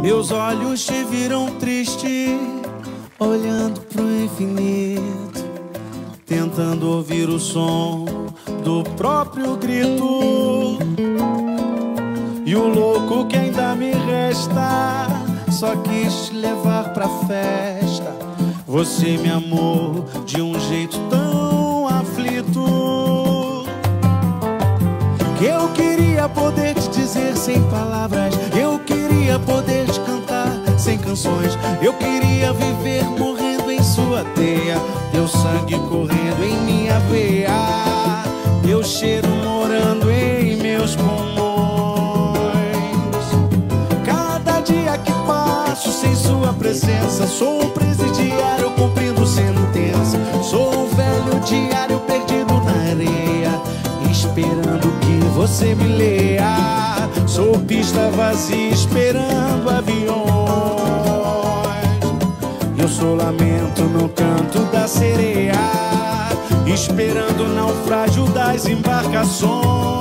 Meus olhos te viram triste, olhando pro infinito, tentando ouvir o som do próprio grito. E o louco que ainda me resta só quis te levar pra festa. Você me amou de um jeito tão aflito, que eu queria poder te dizer sem palavras. Eu queria poder te cantar sem canções. Eu queria viver morrendo em sua teia, teu sangue correndo em minha veia, teu cheiro morando em meus pulmões. Cada dia que passo sem sua presença, sou um presidiário cumprindo sentença. Sou um velho diário perdido na areia, esperando que você me leia. Sou pista vazia esperando aviões. Eu sou lamento no canto da sereia, esperando o naufrágio das embarcações.